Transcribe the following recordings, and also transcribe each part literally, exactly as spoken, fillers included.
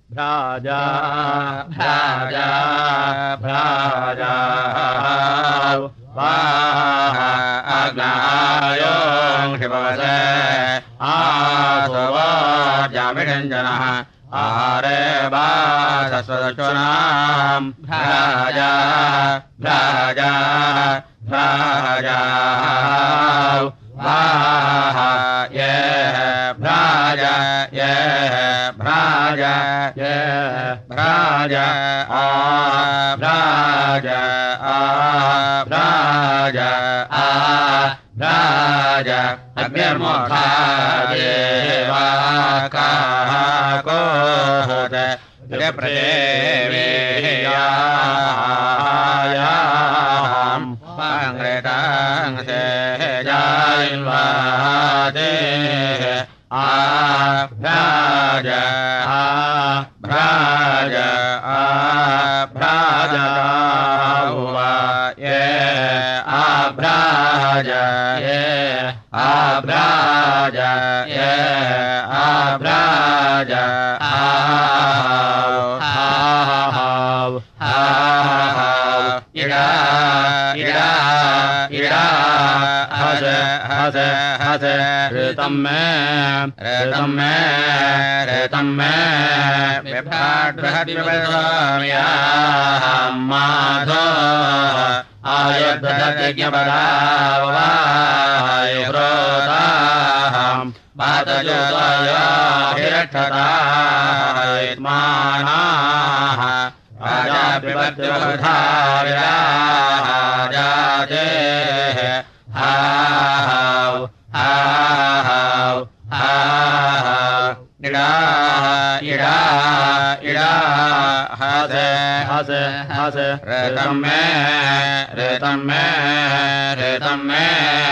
भ्राजा भ्राजा भ्राजा वाह अग्नायों शिवसे आसुवाजामिषञ्जनः आरे वासस्वदशुनां भ्राजा भ्राजा भ्राजा वाह ये भ्राजा ये भ्राजा ये भ्राजा आ भ्राजा आ भ्राजा आ भ्राजा अग्निर्मोक्षा देवाकाकोहत प्रदेवीयायां पाङ्ग्रेतां सेजायिन्वादे आ भ्राजा आ भ्राजा आ भ्राजा ये आ भ्राजा ये आ भ्राजा ये आ भ्राजा आहाव आहाव आहाव इडा इडा इडा हस हस हस ऋतं मे ऋतं मे ऋतं मे विभ्राट् बृहद् विभ्राम्याहं माधो आयुर्दधज्ञपदावायुव्रोताहं पातजोतयाभिरक्षतायत्मानाः राजा विभद्रबुधा विराजाते हाहाव हाहाव हाहाव इडा इडा इडा हस हस हस ऋतं मे ऋतं मे ऋतं मे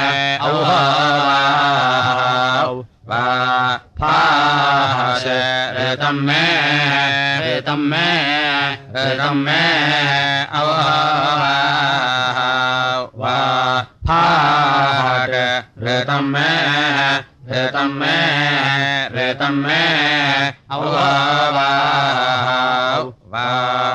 औहाव वा फाहस ऋतं मे ऋतं मे ऋतं मे औहाव वा फाहट ऋतं मे ऋतं मे ऋतं मे औहाव वा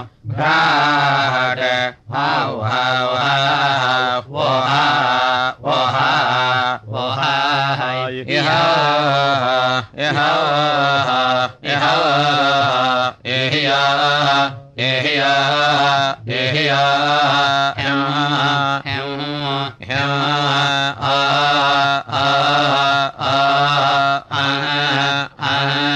भ्राट हाव हाव हाव वो हा वो हा वो हा इह इह इह एहिया एहिया एहिया हम हम हम आ आ आ आ आ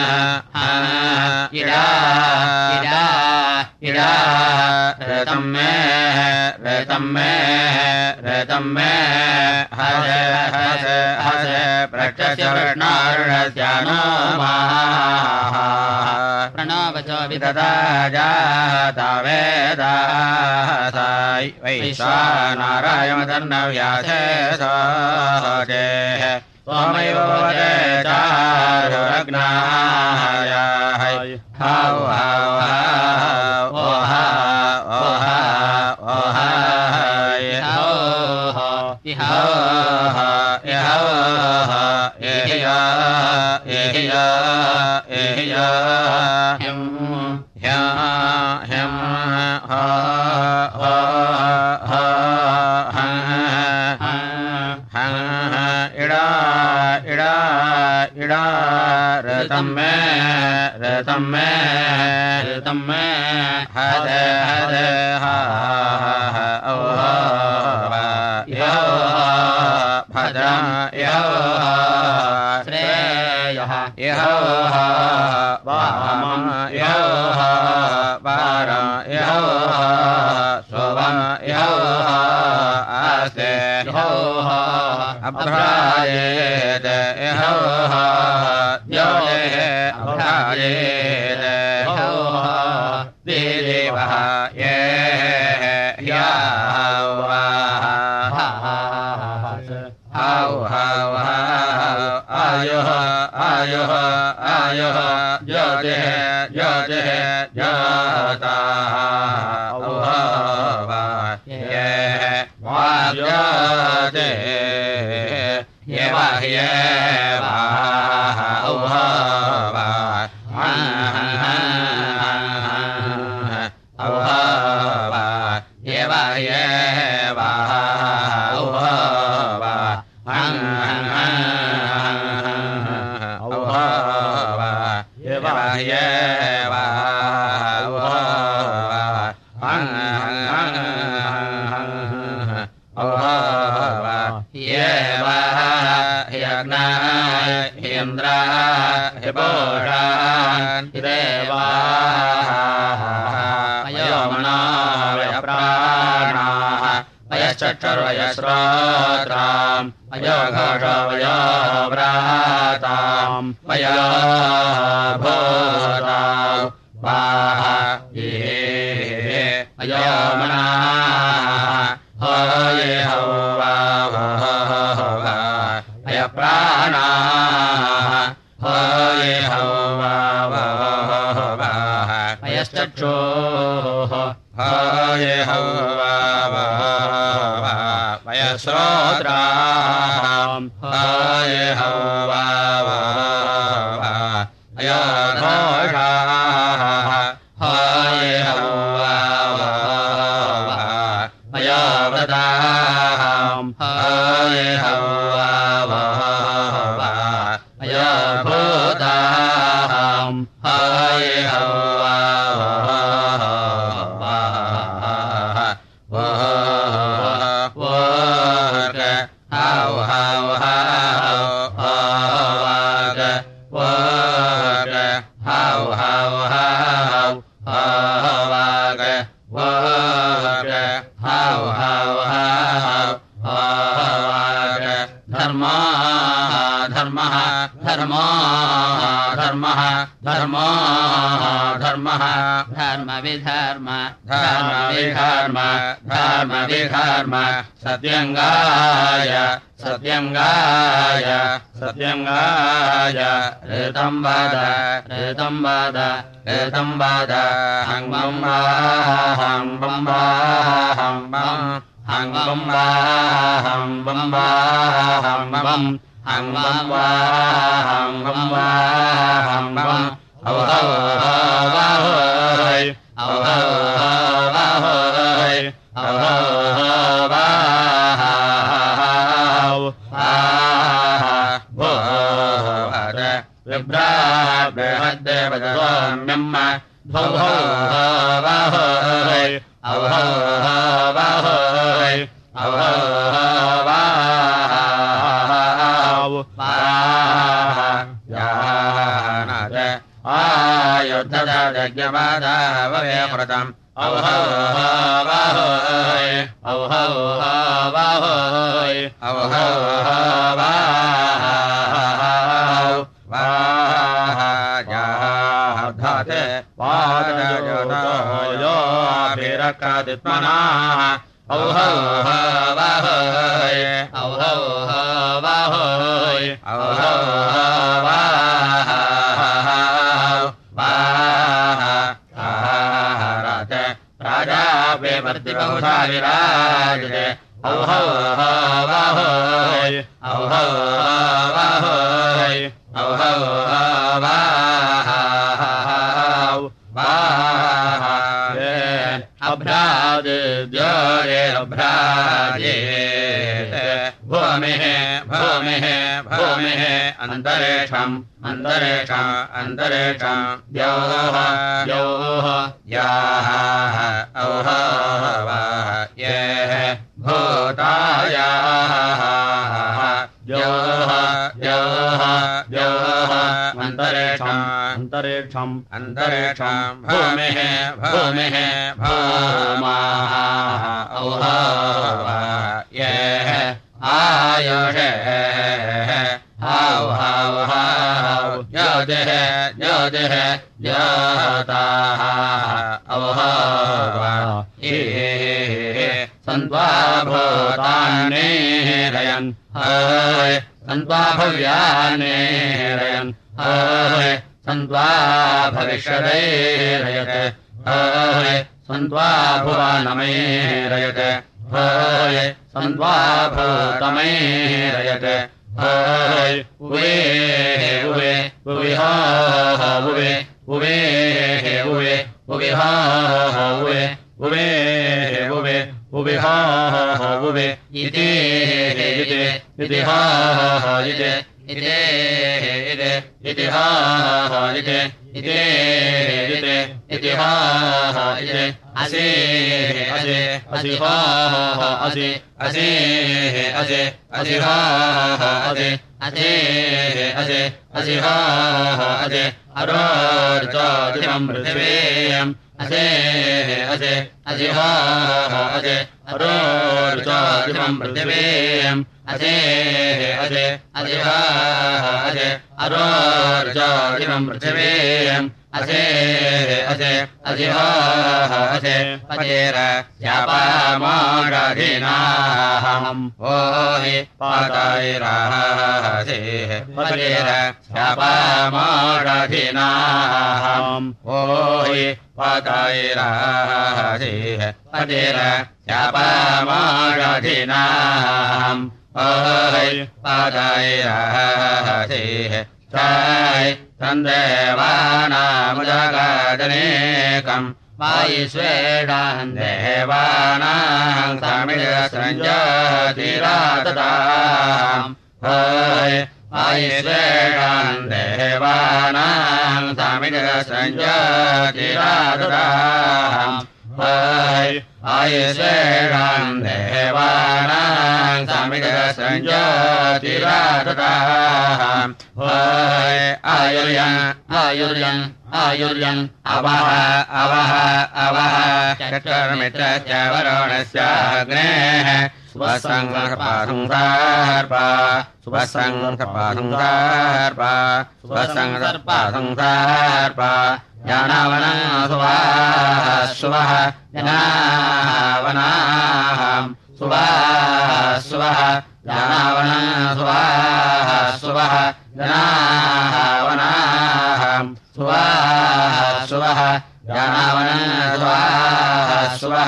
इडा इडा इडा ऋतं मे ऋतं मे ऋतं मे हस हस हस प्रक्षस्य कृष्णारुणस्यानो माः प्रणवचो विदधा जाता वेदासाय वैश्वानरायमदन्नव्यासे सोजेः त्वमेव वदे चारुरग्नाय हाव हाव हाव ओ हा ओ हा ओ हा इहो इहो इहो एहिया एहिया एहिया ह्यं ह्या ह्यं हा हा हा हं इडा इडा इडा ऋतं मे ऋतं मे ऋतं मे हद हद हा ओ यो भद्रं यो श्रेयः यो वामं यो वारं यो शोभं यो अस्ते यो अभ्राजेत यो यो अभ्राजेत यो देवः ये हाव हाव आयुः आयुः आयुः ज्योतिः ज्योतिः ज्योताः ये ज्योतिः ये बाह्ये ये वा ये वा हं हं ये वा यज्ञा इन्द्रा हिपोषान् देवा अयोमना वयप्राणाः वयश्चक्षुर्वयश्रोत्राम् अयोघोषवयोव्राताम् वयोभूताम् वाह ये अयोमनाः ये हवा अयप्राणाः ये हवा अयश्चक्षुः ये हवा वयश्रोत्राम् ये हवा अयोघोषाः ये हवा अयोव्रताम् ये हवा अयोभूताम् ये हवा हाव हाव हाव हाव हाव हाव हाव हाव हाव हाव धर्मा धर्मः धर्मा धर्मः धर्मा धर्मः धर्म विधर्म धर्म विधर्म धर्म विधर्म सत्यंगाय सत्यंगाय सत्यंगाय ऋतं वद ऋतं वद ऋतं वद हं बं वा हं बं वा हं बं हं बं वा हं बं वा हं बं हं बं वा हं बं वा हं बं औ हौ वा होय औ हौ वा होय औ हौ वा बृहद्देवम्यम् भौ हौ वा होय औ हौ वा होय औ हौ वा आयुद्धयज्ञवादाववे कृतम् औ हौ वा होय औ हौ वा होय औ हौ वा योभिरकादित्मनाः औ हौ वा होय औ हौ वा होय औ हौ वा राजा विवर्तिबहुधा विराजते औ हौ वा होय औ हौ वा होय औ हौ वा अभ्राजे भूमिः भूमिः भूमिः अन्तरिक्षम् अन्तरिक्षम् अन्तरिक्षम् द्यौः द्यौः याः औः ये भूतायाः द्यौः द्यौः द्यौः अन्तरिक्षम् अन्तरिक्षम् अन्तरिक्षम् भूमिः भूमिः भूमाः औः ये आयुषे हाव हाव हाव ज्योतिः ज्योतिः ज्योताः औः सन्त्वा भूतान्नेरयन् हय सन्त्वा भव्यान्नेरयन् हय सन्त्वा भविष्यदैरयते हय सन्त्वा भुवनमेरयते हय सन्त्वा भूतमेरयते हय उवे उवे उवे हा उवे उवे उवे उवे हा उवे उवे उवे उवे हा उवे इति इति इति हा इति इति इति इति हा इति इति इति इति हा इति असि असि असि हा असि असि असि असि हा असि असि असि असि हा असि अरोर्चादिवं पृथिवीम् असि असि असि हा असि अरोर्चादिवं पृथिवीम् असि असि असि हा असि अरोर्चादिवं पृथिवीम् असि असि असि हा असि पतेर शापामाराधिनाहम् ओ हि पातैरासि पतेर शापामाराधिनाहम् ओ हि पातैरासि पतेर शापामाराधिनाहम् ओ हि पातैरासि त्रय तन्देवानामुदगादनेकम् वायुस्वेदान् देवानां समिदसञ्जातिरातताम् हय वायुस्वेदान् देवानां समिदसञ्जातिरातताम् हय वायुस्वेदान् देवानां समिदसञ्जातिरातताम् हय आयुर्यन् आयुर्यन् आयुर्यन् अवः अवः अवः चतुर्मित्र च वरुणस्याग्नेः स्वसङ्गर्पासंसार्पा स्वसङ्गर्पासंसार्पा स्वसङ्गर्पासंसार्पा ज्ञानावनं सुवाः सुवः ज्ञानावनाहं सुवाः सुवः ज्ञानावनं सुवाः सुवः ज्ञानावनाहं सुवाः सुवः ज्ञानावनं सुवाः सुवः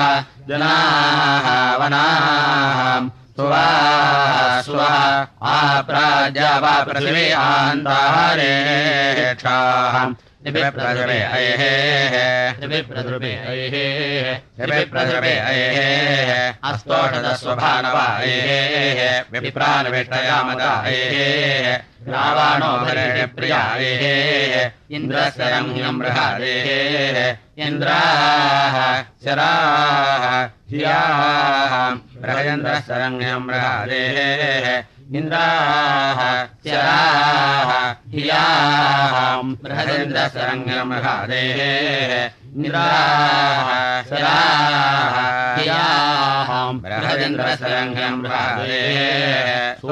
ज्ञानावनाहं सुवाः सुवः आप्राज्यावा पृथिवी आन्तारेक्षाहम् निबिप्रद्रुवे अयेः निबिप्रद्रुवे अयेः निबिप्रद्रुवे अयेः अस्तोषदस्वभानवा अयेः विप्रान्विष्टयामदा अयेः रावाणो भरेणप्रिया अयेः इन्द्रस्य रम्यं बृहदेः इन्द्राः शराः धियाः बृहदेन्द्रस्य रम्यं बृहदेः इन्द्राः शराः धियाः बृहदेन्द्रस्य बृहदेः इन्द्राः शराः धियाः बृहदेन्द्रस्य बृहदेः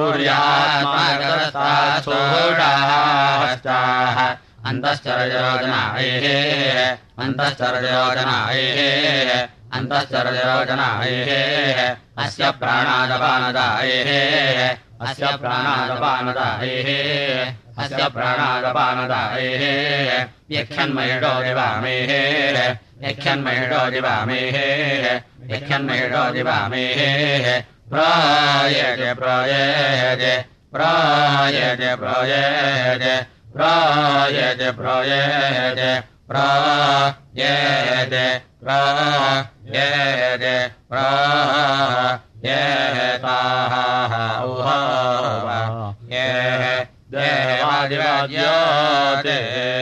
सूर्यात्मागरस्तासोषाश्चाः अन्तश्चरयोजनायः अन्तश्चरयोजनायः अन्तश्चरयोजनायः अस्य प्राणादपानदायः अस्य प्राणादपानदायः अस्य प्राणादपानदायः यक्षन्महिषो दिवामेः यक्षन्महिषो दिवामेः यक्षन्महिषो दिवामेः प्रायते प्रायते प्रायते प्रायते प्रायते प्रायते प्रायते प्रायते प्रायेताः उहावा ये देवादिवाद्योते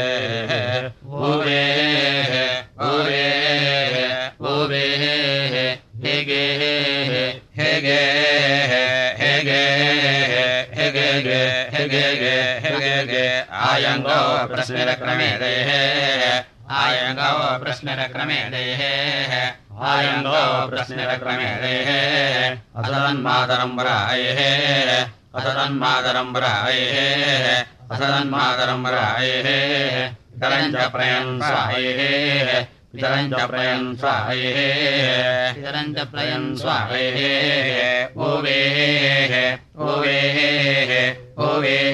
उवे उवे उवे हेगे हेगे हेगे हेगे हेगे हेगे आयंगो प्रश्नरक्रमेणेः आयंगो प्रश्नरक्रमेणेः आयंगो प्रश्नरक्रमेणेः असदन्मातरं वरायेः असदन्मातरं वरायेः असदन्मातरं वरायेः तरञ्च प्रयन् स्वायेः पितरञ्च प्रयन् स्वाहेः पितरञ्च प्रयन् स्वाहेः ओवेः ओवेः ओवेः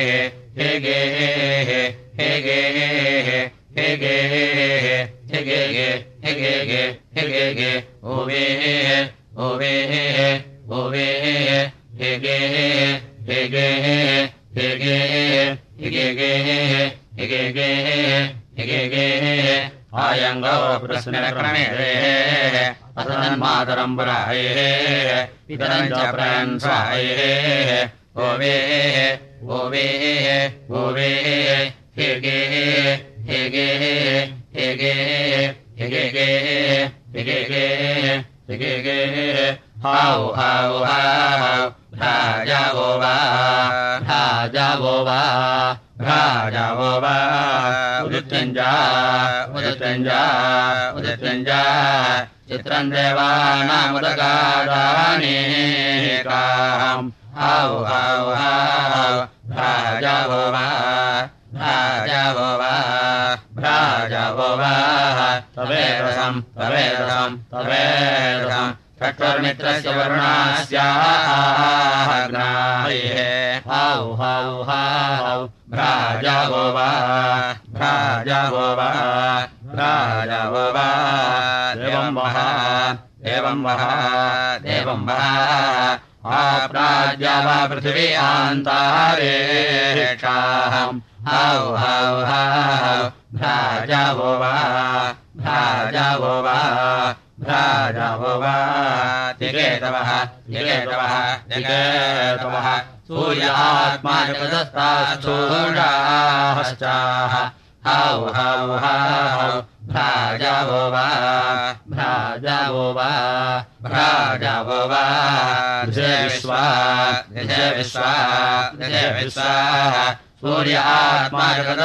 हेगेः हेगेः हेगेः हेगेः हेगेः हेगेः ओवेः ओवेः ओवेः हेगेः हेगेः हेगेः हेगेः हेगेः हेगेः आयंगो प्रश्नरक्रमेणेः असदन्मातरं वरायेः पितरञ्च प्रयन् स्वाहेः ओवेः ओवेः ओवेः हिगे हिगे हिगे हिगे हिगे हिगे हाउ हाउ हाउ भ्राजावोवा भ्राजावोवा भ्राजावोवा उदित्यञ्जा उदित्यञ्जा उदित्यञ्जा चित्रम् देवानामुदगादानेकाम् हाउ हाउ हाउ भ्राजावोवा भ्राजावोवा भ्राजावोवा तवेरसम् तवेरसम् तवेरसम् चक्षुर्मित्रस्य वरुणास्याग्नाये हाउ हाउ हाउ भ्राजावोवा भ्राजावोवा भ्राजावोवा देवं वः देवं वः देवं वः आप्राज्या वा पृथिवी आन्तारेक्षाहम् हाउ हाउ हाउ भ्राजावोवा भ्राजावोवा भ्राजावोवा दिगेतवः दिगेतवः दिगेतवः सूर्य आत्मा जगदस्ताच्छूडाश्चाः हाउ हाउ हाउ भ्राजावोवा भ्राजावोवा भ्राजावोवा दिशे विश्वा दिशे विश्वा दिशे विश्वा सूर्य आत्मा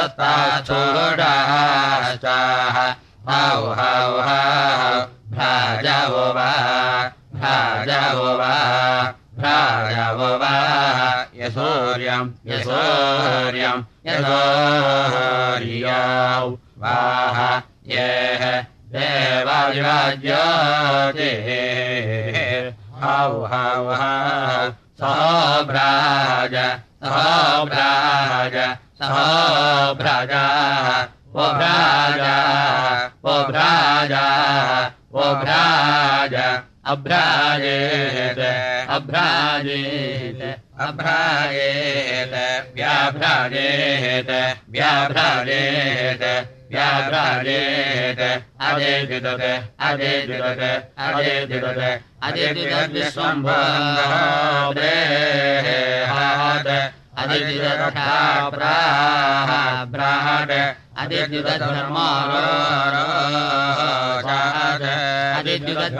जगदस्ताच्छूडाश्चाः हाउ हाउ हाउ भ्राजावोवा भ्राजावोवा भ्राजावोवा यसूर्यम् यसूर्यम् यसूर्यौ वाह येह देवादिवाज्योतिः हाउ हाउ हाउ सह भ्राज सह भ्राज सह भ्राजा वो भ्राजा वो भ्राजा वो भ्राज अभ्राजेत अभ्राजेत अभ्राजेत व्याभ्राजेत व्याभ्राजेत व्याभ्राजेत अजेद्युदत अजेद्युदत अजेद्युदत अजेद्युदत विश्वम्भोदेहात अजेद्युदत प्राह्राड अजेद्युदत धर्मारोचात अजेद्युदत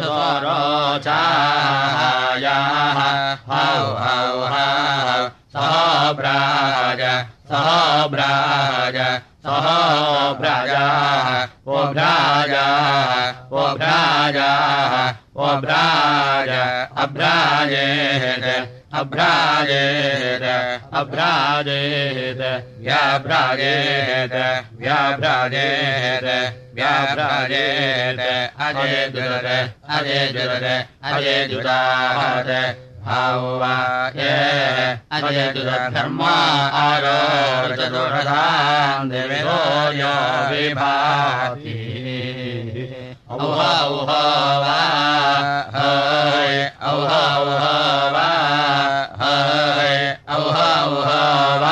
कर्मवृतरोचायाः हाउ हाउ हाउ सह भ्राज सह भ्राज सह भ्राजाः वो भ्राजाः वो भ्राजाः वो भ्राज अभ्राजेत अभ्राजेत अभ्राजेत व्याभ्राजेत व्याभ्राजेत व्याभ्राजेत अजेद्युदत अजेद्युदत अजेद्युदात हाउ वा ये अजेद्युदत धर्मा आरोचतुरथाम् देवो यो विभाति औह औह वा हय औह औह वा हय औह औह वा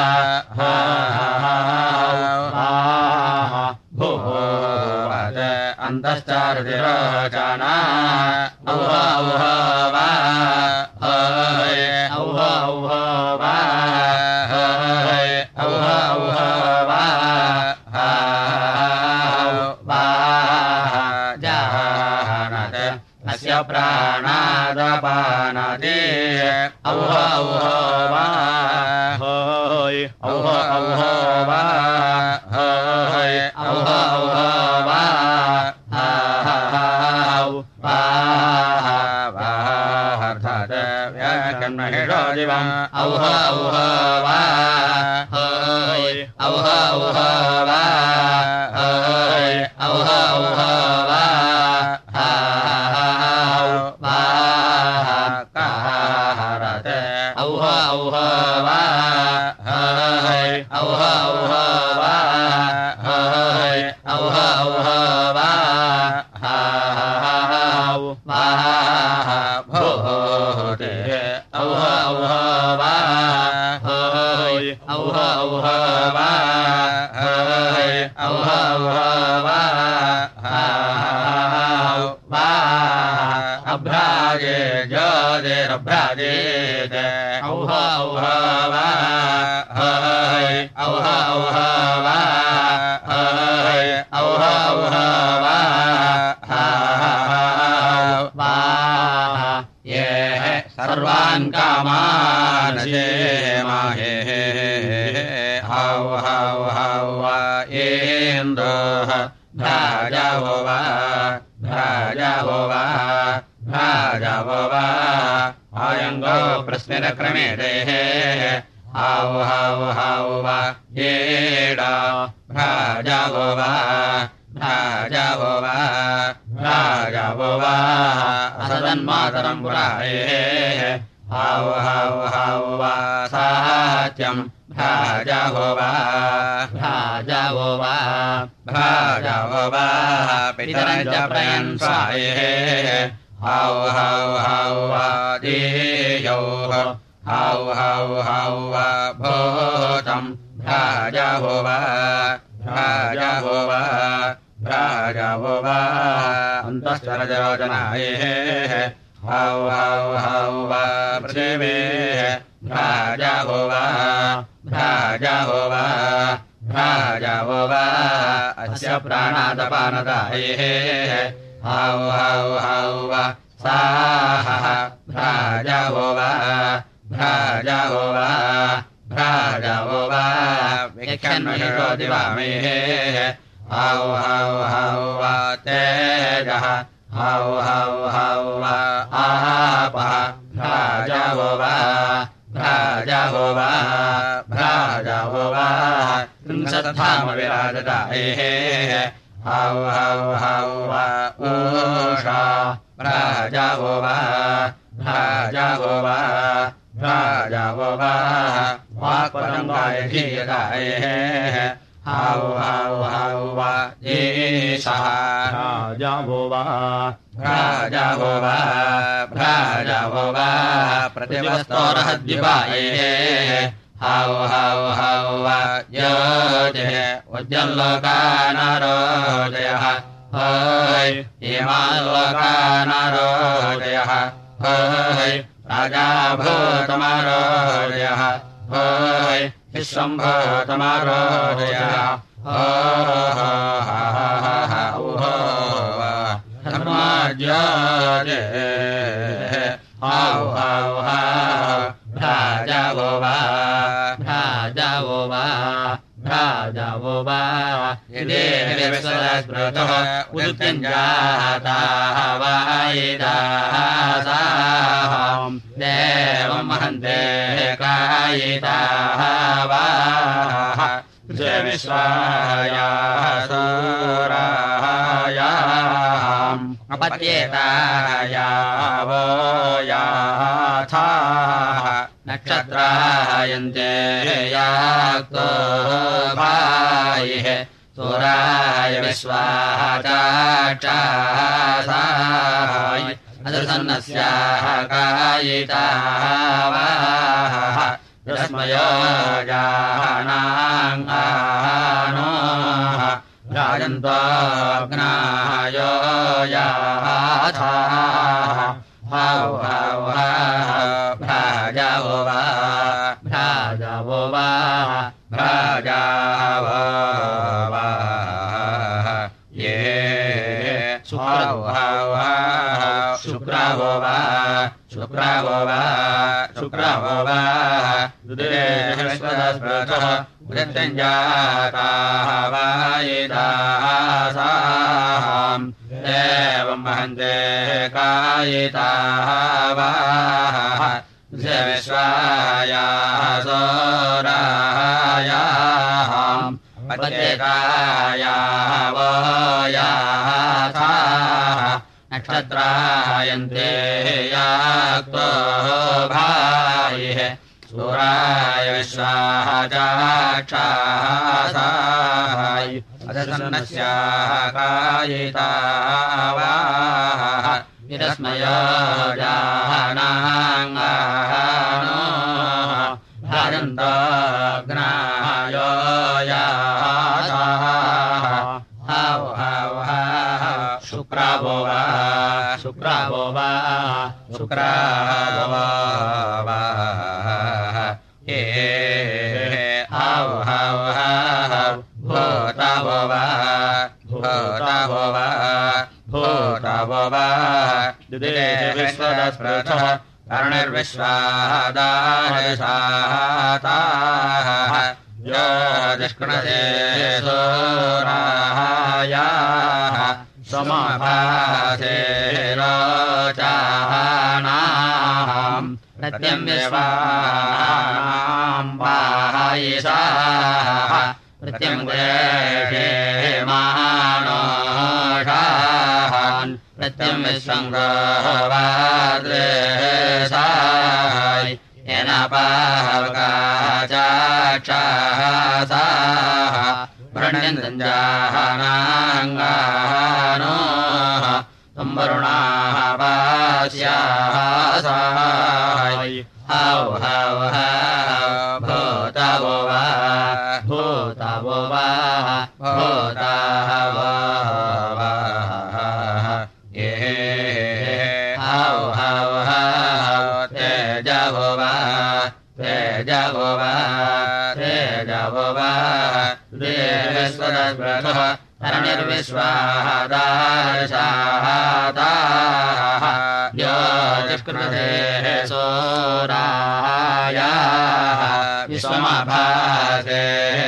भूवद अन्तश्चारुतिरोचना औह औह वा हय औह औह वा हय औह औह वा अस्य प्राणादपानाति औह औह वा हय औह औह वा हय औह औह वा वाहर्थात् व्याकर्महिषो दिवम् औह औह वा हय औह औह वा हय औह औह वा औह औह वा हय औह औह वा हय औह औह वा भूते औह औह वा हय औह औह वा हय औह औह वा अभ्राजे ज्योतिरो भ्राजेत औह औह वा हय औह औह वा हय औह औह वा हा वा ये सर्वान् कामान् क्षेमाहे हौ हौ हौ वा इन्द्रः भ्राजो वा भ्राजो वा भ्राजो वा अयङ्गो प्रस्मिरक्रमे देः हौ हौ हौ वा येडा भ्राजो वा भ्राजो वा भ्राजो वा असदन्मातरम् पुराये हौ हौ हौ वा सात्यम् भ्राजो वा भ्राजो वा भ्राजो वा पितरम् च प्रयन्साये हौ हौ हौ वा देयोः हौ हौ हौ वा भूतम् भ्राजो वा भ्राजो वा भ्राजो वा अन्तश्चरजरोचनाये हौ हौ हौ वा पृथिवेः भ्राजो वा भ्राजो वा भ्राजो वा अस्य प्राणादपानदाये हौ हौ हौ वा साहः भ्राजो वा भ्राजो वा भ्राजो वा विक्षन्महिषो दिवामेः हौ हौ हौ वा तेजः हौ हौ हौ वा आपः भ्राजो वा भ्राजो वा भ्राजो वा त्रिंशत्धामविराजदायेः हौ हौ हौ वा ऊषा भ्राजो वा भ्राजो वा भ्राजो वा वाक्पदङ्गाय धीयदायेः हौ हौ हौ वा ईशः भ्राजो वा भ्राजो वा भ्राजो वा प्रतिवस्तोरहद्विपायेः हौ हौ हौ वा योजः उज्जल्लोकानारोजयः हय इमाल्लोकानारोजयः हय राजाभूतमारोजयः हय विश्वम्भूतमारोजयः धर्माज्योतिः हौ हौ हौ भ्राजो वा भ्राजो वा भ्राजो वा यदेह विश्वस्मृतः उदुत्यञ्जाताः वायिदासाम् देवम् महन्ते कायिताः वाः विश्वायाः सूरायाम् अपत्येतायावो याथाः नक्षत्रायन्ते याक्तो भायः सूराय विश्वाः चाक्षासाय अदृसन्नस्याः कायिताः वाः रश्मयो जानाम् आनोः राजन्त्वाग्नायो याथाः हौ हौ हौ भ्राजो वा भ्राजो वा भ्राजो वा ये हौ हौ हौ शुक्रवो वा शुक्रवो वा शुक्रवो वा विश्वस्मृतः उदत्यञ्जाताः वायिदासाम् एवम् महन्ते कायिताः वाः विश्वायाः सोरायाम् पत्येकायाः वो याथाः नक्षत्रायन्ते याक्तो भायः सूराय विश्वाः चाक्षासाय अदसन्नस्याः कायिताः वाः विरस्मयो जानाम् आनोः राजन्त्वाग्नायो याथाः हौ हौ हौ शुक्रवो वा शुक्रवो वा शुक्राववाः ये हौ हौ हौ भूतववाः भूतववाः भूतववाः विश्वदस्पृथः कर्णिर्विश्वादारिषाताः यो जिष्कृणते सोरायाः समभासे रोचानाम् प्रत्यं विश्वानाम् पायिषाः प्रत्यं देशे मानोषान् प्रत्यं विश्वङ्गवाद्रेशाय येन पावकाचाक्षासाः प्रणिन्दञ्जानाङ्गानोः संवरुणाः पास्यासाय हौ हौ हौ भूतवो वा भूतवो वा भूतवो वा ये हौ हौ हौ तेजवो वा तेजवो वा तेजवो वा विश्वदस्पृथः कर्णिर्विश्वादारिषाताः यो जिष्कृणते सोरायाः विश्वमभासे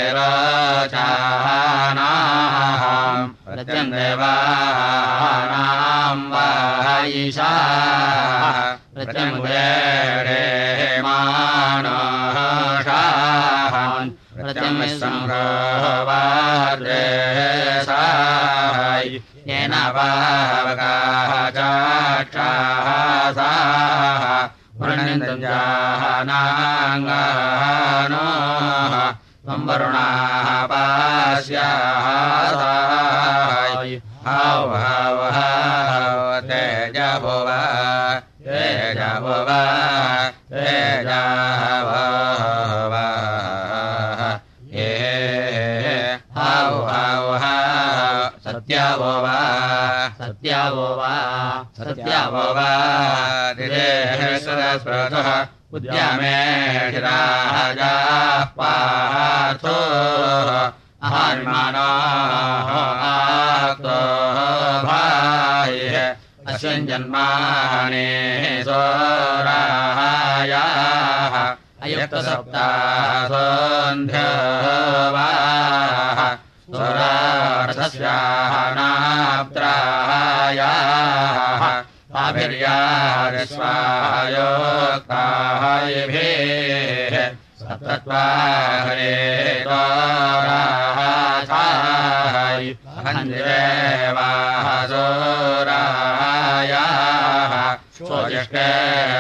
रोचानाम् प्रत्यं देवानाम् वायिषाः प्रत्यं वेडे मानोषान् प्रत्यं विश्वङ्गवाद्रेशाय येन पावकाचाक्षासाः प्रणिन्दञ्जानाङ्गानोः संवरुणाः पास्यासाय हौ हौ हौ तेजवो वा तेजवो वा तेजवो वा ये हौ हौ हौ सत्यवो वा सत्यवो वा सत्यवो वा दिदेश्वरस्पृथः उद्यमेधिराजाः पार्थो अहर्माणः आक्तो भायः अस्मिन् जन्माने सोरायाः अयुक्तसप्तासोऽन्ध्यवाः सोरार्थस्याः नाप्त्रायाः आभिर्यादिस्वायोक्तायभिः सप्तत्वाहरेतोराथाय अहन्देवाः सोरायाः स्वजिष्टे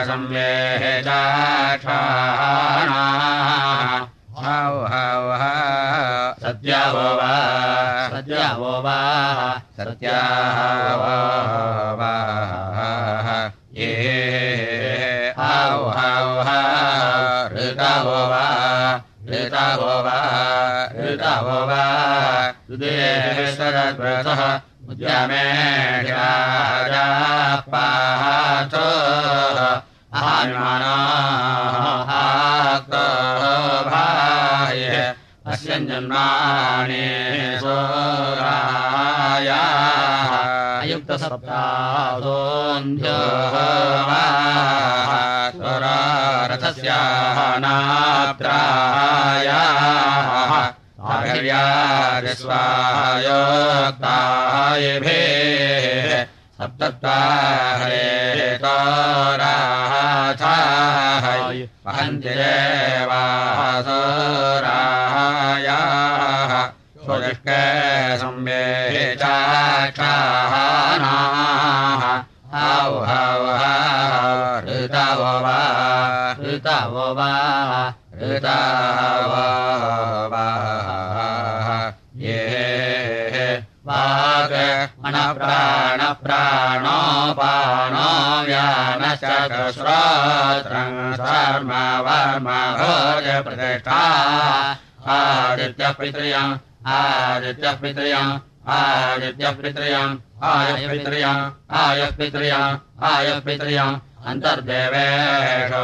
संवेचाक्षाणाः हौ हौ हौ सत्यवो वा सत्यवो वा सत्यवो वा ये हौ हौ हौ ऋतवो वा ऋतवो वा ऋतवो वा विश्वदस्पृथः उद्यमेधिराजाः पार्थो अहर्माणः आक्तो भायः अस्मिन् जन्माने सोरायाः अयुक्तसप्तासोऽन्ध्यवाः सोरारथस्याः नाप्त्रायाः आभिर्यादिस्वायोक्तायभिः सप्तत्वाहरेतोराथाय वहन्ति देवाः सोरायाः स्वजिष्टे संवेचाक्षाणाः हौ हौ हौ ऋतवो वा ऋतवो वा ऋतवो वा ये वाक् मनप्राणप्राणो पाणो व्यानश्चक्रश्रोत्रं धर्म वर्म भोजप्रतिष्ठा आदित्यः पितृयम् आदित्यः पितृयम् आदित्यः पितृयम् आयः पितृयम् आयः पितृयम् आयः पितृयम् अन्तर्देवेषो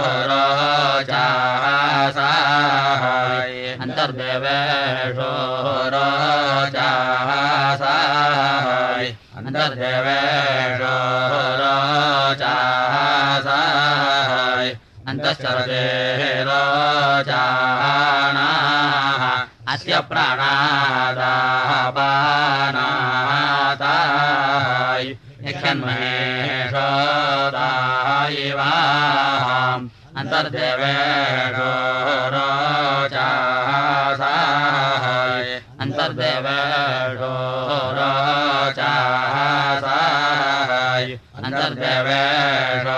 रोचासाय अन्तर्देवेषो रोचासाय अन्तर्देवेषो रोचासाय अन्तश्चरते रोचानाः अस्य प्राणादापानाताय यक्षन्महेशोदायिवाम् अन्तर्देवेषो रोचासाय अन्तर्देवेषो रोचासाय अन्तर्देवेषो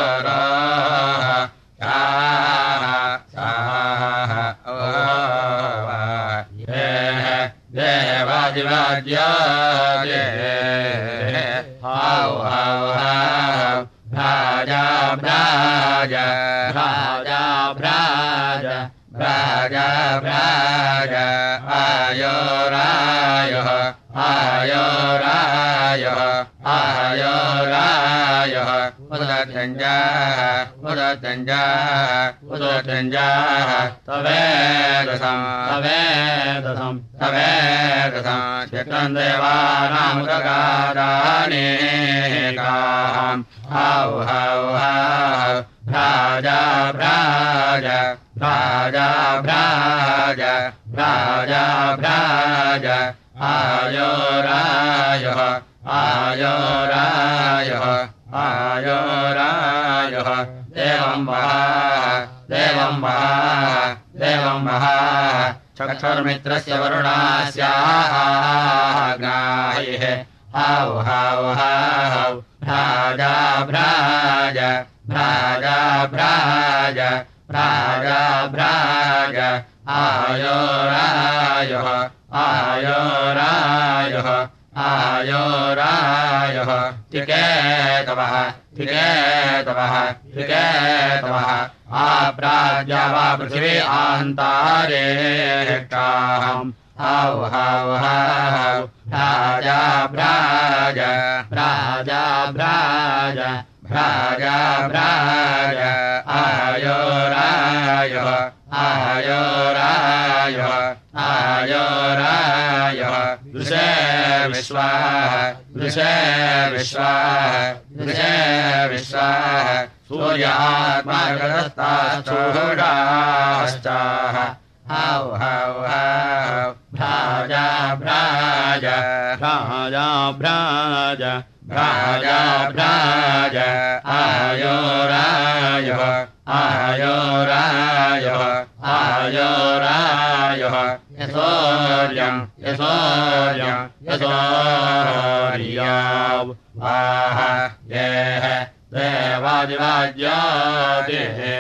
देवादिवाद्यादे हाउ हाउ हाउ भ्राजा भ्राज भ्राजा भ्राज भ्राजा भ्राज आयो रायः आयो रायः आयो रायः उदतञ्जाः उदतञ्जाः उदतञ्जाः तवेदसं तवेदसं तवेदसं चित्रं देवानामुदगादानेकाम् हाउ हाउ हाउ भ्राजा भ्राज भ्राजा भ्राज भ्राजा भ्राज आयो रायः आयो रायः आयो रायः देवं वः देवं वः देवं वः चक्षुर्मित्रस्य वरुणास्याग्नायः हाउ हाउ हाउ भ्राजा भ्राज भ्राजा भ्राज भ्राजा भ्राज आयो रायः आयो रायः आयो रायः तिकेतवः तिकेतवः तिकेतवः आप्राज्या वा पृथिवी आन्तारेष्टाहम् हाउ हाउ हाउ भ्राजा भ्राज भ्राजा भ्राज भ्राजा भ्राज आयो रायः आयो रायः आयो रायः दृशे विश्वाः दृशे विश्वाः दृशे विश्वाः सूर्यात्मागतस्ताश्चूडाश्चाः हाउ हाउ हाउ भ्राजा भ्राज भ्राजा भ्राज भ्राजा भ्राज आयो रायः आयो रायः आयो रायः यशोर्यं यशोर्यं यशोर्याव वाह येह देवादिवाद्यादिः